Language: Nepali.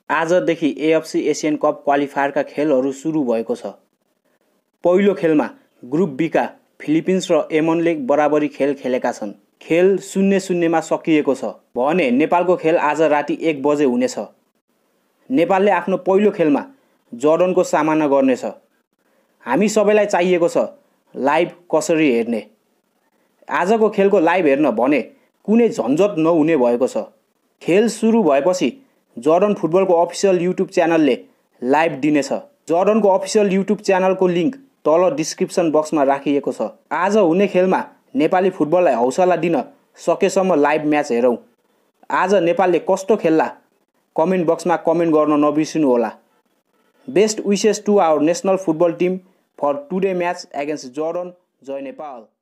आजदेखि AFC एसियन कप क्वालिफायरका खेलहरू सुरु भएको छ। पहिलो खेलमा ग्रुप बी का फिलिपिन्स र ओमनले बराबरी खेल खेलेका छन्। खेल 0-0 मा सकिएको छ भने नेपालको खेल आज राति 1 बजे हुनेछ। नेपालले आफ्नो पहिलो खेलमा जर्डनको सामना गर्नेछ। हामी सबैलाई चाहिएको छ लाइभ कसरी हेर्ने। आजको खेलको लाइभ हेर्न भने कुनै झन्झट नहुने भएको छ। खेल सुरु भएपछि जर्डन फुटबलको अफिसियल युट्युब च्यानलले लाइभ दिनेछ। जर्डनको अफिसियल युट्युब च्यानलको लिंक तल डिस्क्रिप्सन बक्समा राखिएको छ। आज हुने खेलमा नेपाली फुटबललाई हौसला दिन सकेसम्म लाइभ म्याच हेरौं। आज नेपालले कस्तो खेल्ला कमेन्ट बक्समा कमेन्ट गर्न नबिर्सिनु होला। Best wishes to our national football team for today match against Jordan. जय नेपाल।